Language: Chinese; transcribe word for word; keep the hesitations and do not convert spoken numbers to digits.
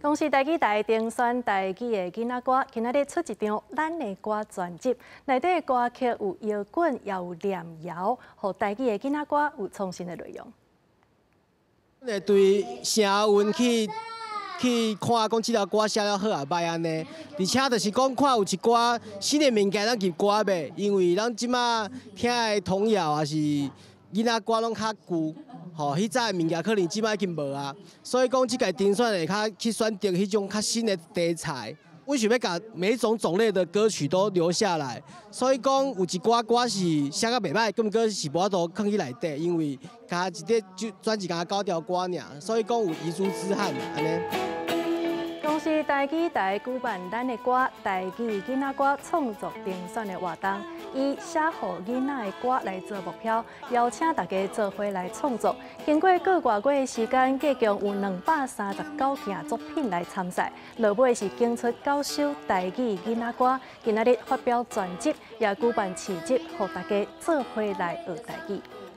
同时，台语台评选台语的囡仔歌，今仔日出一张《咱的歌》专辑，内底的歌曲有摇滚，也有念谣，和台语的囡仔歌有创新的内容。 会对声韵去去看，讲这条歌写了好啊歹安尼，而且就是讲看有一寡新的物件咱入歌袂，因为咱即马听的童谣也是囡仔歌拢较旧。 吼，迄早的物件可能即摆已经无啊，所以讲即个评选会较去选择迄种较新的题材。阮想要把每一种种类的歌曲都留下来，所以讲有一寡歌是写甲袂歹，咁过是无法度放去内底，因为加一个就专辑加九条歌尔，所以讲有遗珠之憾安尼。 同时，台语台举办咱的歌台语囡仔歌创作评选的活动，以写予囡仔的歌来做目标，邀请大家做伙来创作。经过个外月的时间，计共有两百三十九件作品来参赛，落尾是竞出九首台语囡仔歌。今仔日发表专辑，也举办市集，予大家做伙来学台语。